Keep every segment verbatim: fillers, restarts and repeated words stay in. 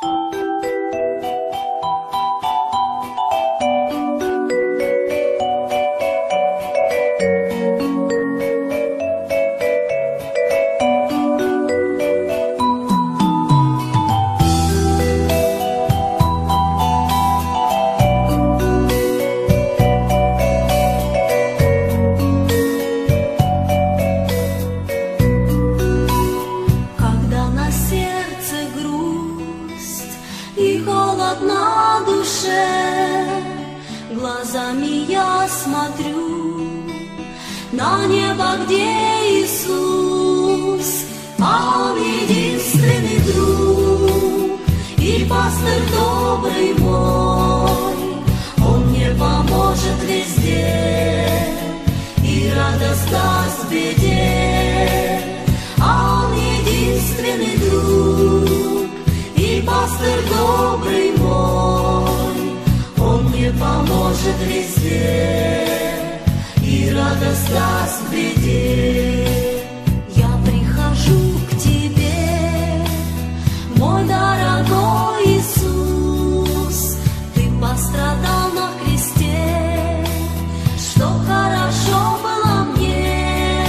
На душе глазами я смотрю на небо, где Иисус, а Он единственный друг и пастырь добрый мой. Он мне поможет везде и радость даст в беде, а Он единственный друг и пастырь добрый мой. Он мне поможет везде и радость даст в беде. Я прихожу к Тебе, мой дорогой Иисус. Ты пострадал на кресте, что хорошо было мне,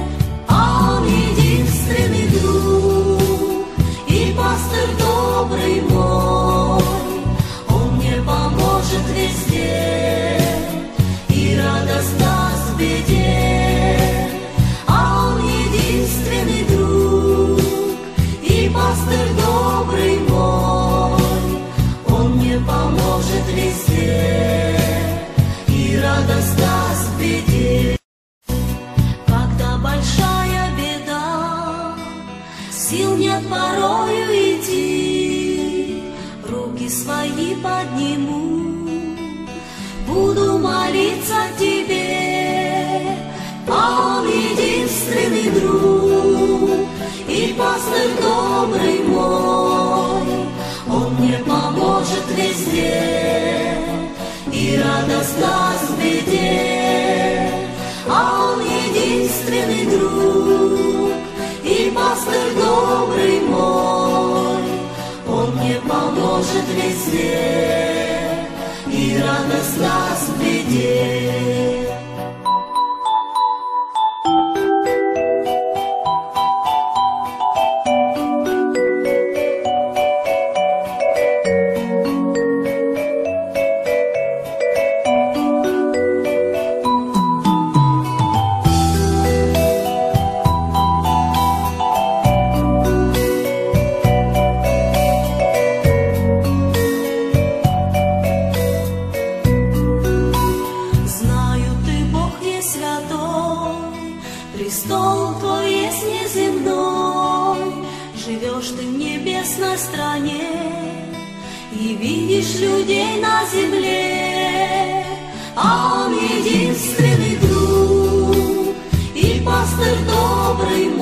а Он единственный друг и пастырь добрый мой. Он мне поможет везде и радость даст в беде, а Он единственный друг и пастырь добрый мой. Он мне поможет везде и радость даст в беде. Когда большая беда, сил нет порою идти, руки свои подниму, буду молиться Тебе, а Он единственный друг и пастырь добрый мой. Он мне поможет везде и радость даст в беде, а Он единственный друг и пастырь добрый мой. Он мне поможет везде и радость даст в беде. Престол Твой есть неземной, живешь Ты в небесной стране и видишь людей на земле, а Он единственный друг и пастырь добрый